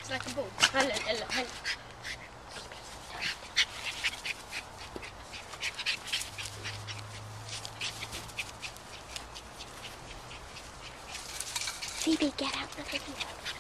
It's like a ball. هلا هلا هلا. Phoebe, get out the video.